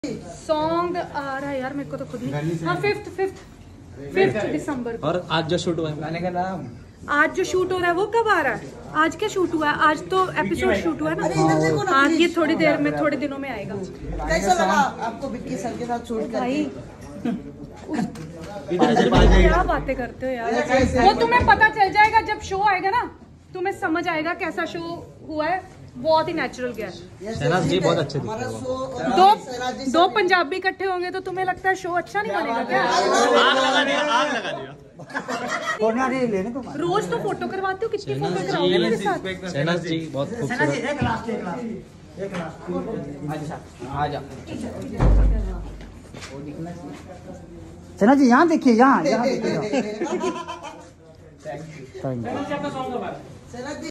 Song आ रहा है यार मेरे को तो खुद ही। हाँ 5th दिसंबर को। और आज जो शूट हुआ है गाने का नाम, आज जो शूट हो रहा है वो कब आ रहा है? आज क्या शूट हुआ है? आज तो एपिसोड शूट हुआ है ना। हाँ ये थोड़ी देर में, थोड़े दिनों में आएगा। कैसा लगा आपको विक्की सर के साथ शूट भाई करके? क्या बातें करते हो यार, वो तुम्हें पता चल जाएगा जब शो आएगा ना, तुम्हें समझ आएगा कैसा शो हुआ है। बहुत ही नेचुरल गया। शहनाज जी बहुत अच्छे दिखते हैं। दो पंजाबी इकट्ठे होंगे तो तुम्हें लगता है शो अच्छा नहीं बनेगा क्या? आग लगा दिया। रोज तो फोटो करवाते हो, कितनी फोटो कराओगे मेरे साथ? शहनाज जी बहुत खूबसूरत। शहनाज जी यहाँ देखिए, यहाँ देखिए।